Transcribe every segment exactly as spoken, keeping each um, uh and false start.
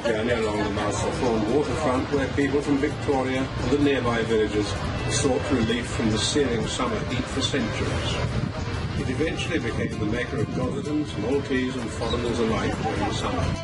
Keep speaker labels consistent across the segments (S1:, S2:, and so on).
S1: journey along the Marsalforn waterfront where people from Victoria and the nearby villages sought relief from the searing summer heat for centuries. It eventually became the mecca of Gothodans, Maltese and foreigners alike during summer.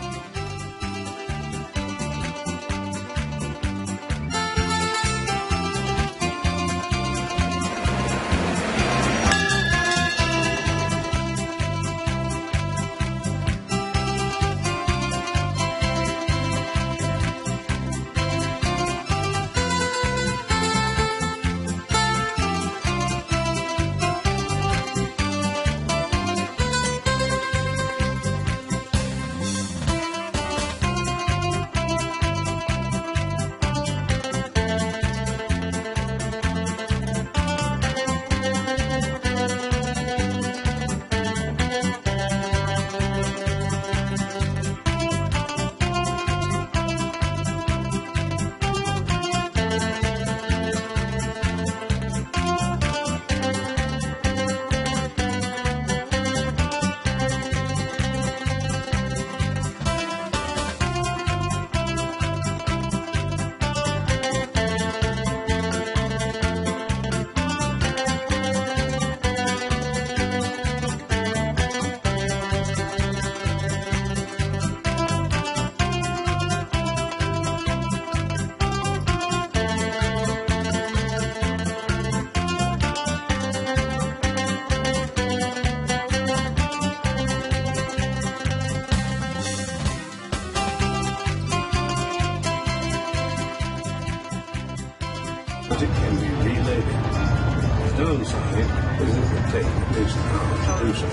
S1: It can be reloaded. The downside is it would take at least an hour to do so.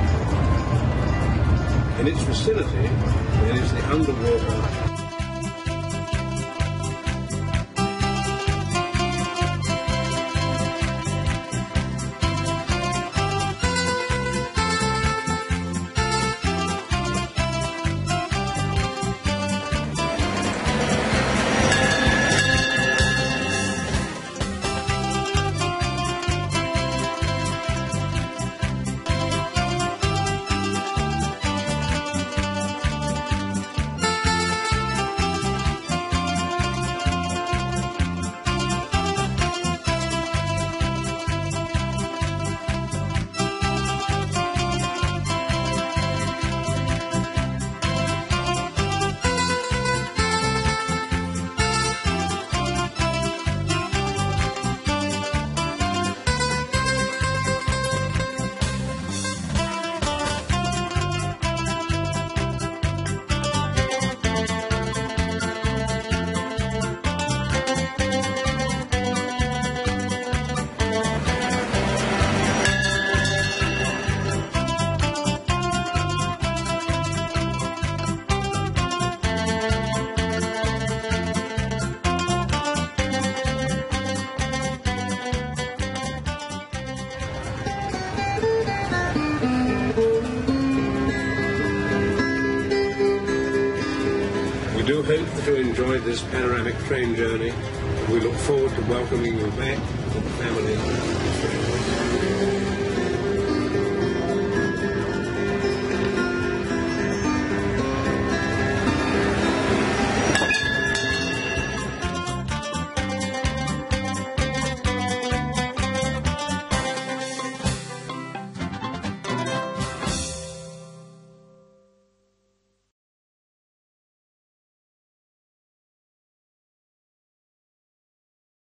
S1: In its vicinity, there is the underwater We do hope that you enjoyed this panoramic train journey. We look forward to welcoming you back to the family and friends.